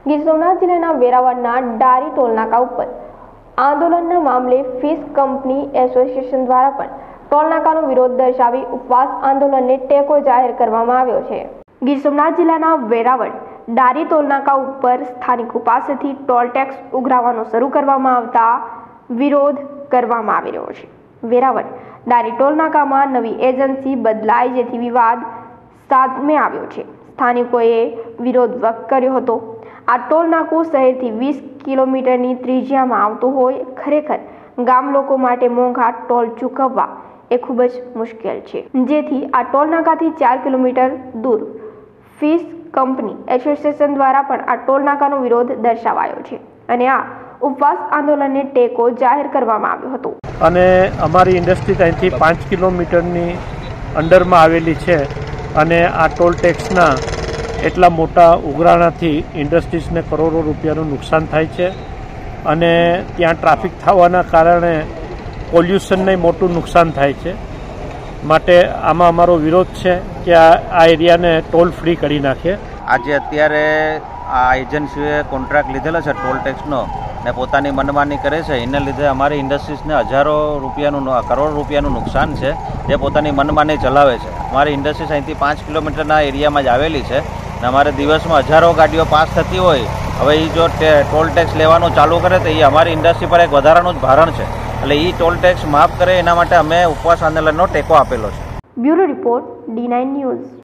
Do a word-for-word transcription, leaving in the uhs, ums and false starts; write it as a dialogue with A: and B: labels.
A: ગીર સોમનાથ જિલ્લાના વેરાવળના ડારી ટોલનાકા ઉપર આંદોલનના મામલે ફિશ કંપની એસોસિએશન દ્વારા પણ ટોલનાકાનો વિરોધ દર્શાવી ઉપવાસ આંદોલનને ટેકો જાહેર કરવામાં આવ્યો છે। ગીર સોમનાથ જિલ્લાના વેરાવળ ડારી ટોલનાકા ઉપર સ્થાનિકો પાસેથી ટોલ ટેક્સ ઉઘરાવવાનો શરૂ કરવામાં આવતા વિરોધ કરવામાં આવી રહ્યો છે। વેરાવળ ડારી ટોલનાકામાં નવી એજન્સી બદલાઈ જેથી વિવાદ સામે આવ્યો છે। સ્થાનિકોએ વિરોધ વ્યક્ત કર્યો હતો। આ ટોલ નાકું શહેરથી વીસ કિલોમીટરની ત્રિજ્યામાં આવતું હોય ખરેખર ગામ લોકો માટે મોંઘા ટોલ ચૂકવવા એ ખૂબ જ મુશ્કેલ છે, જેથી આ ટોલ નાકાથી ચાર કિલોમીટર દૂર ફિશ કંપની એસોસિએશન દ્વારા પણ આ ટોલ નાકાનો વિરોધ દર્શાવાયો છે અને આ ઉપવાસ આંદોલનને ટેકો જાહેર કરવામાં આવ્યો હતો।
B: અને અમારી ઇન્ડસ્ટ્રી અહીંથી પાંચ કિલોમીટરની અંડરમાં આવેલી છે અને આ ટોલ ટેક્સના એટલા મોટા ઉઘરાણાથી ઇન્ડસ્ટ્રીઝને કરોડો રૂપિયાનું નુકસાન થાય છે અને ત્યાં ટ્રાફિક થવાના કારણે પોલ્યુશનને મોટું નુકસાન થાય છે। માટે આમાં અમારો વિરોધ છે કે આ એરિયાને ટોલ ફ્રી કરી નાખે।
C: આજે અત્યારે આ એજન્સીઓએ કોન્ટ્રાક્ટ લીધેલો છે ટોલ ટેક્સનો ને પોતાની મનમાની કરે છે, એને લીધે અમારી ઇન્ડસ્ટ્રીઝને હજારો રૂપિયાનું કરોડ રૂપિયાનું નુકસાન છે, જે પોતાની મનમાની ચલાવે છે। અમારી ઇન્ડસ્ટ્રીઝ અહીંથી પાંચ કિલોમીટરના એરિયામાં જ આવેલી છે ને અમારે દિવસમાં હજારો ગાડીઓ પાસ થતી હોય, હવે એ જો ટોલ ટેક્સ લેવાનું ચાલુ કરે તો એ અમારી ઇન્ડસ્ટ્રી પર એક વધારાનું જ ભારણ છે, એટલે એ ટોલ ટેક્સ માફ કરે એના માટે અમે ઉપવાસ આંદોલનનો ટેકો આપેલો છે।
A: Bureau report D nine news.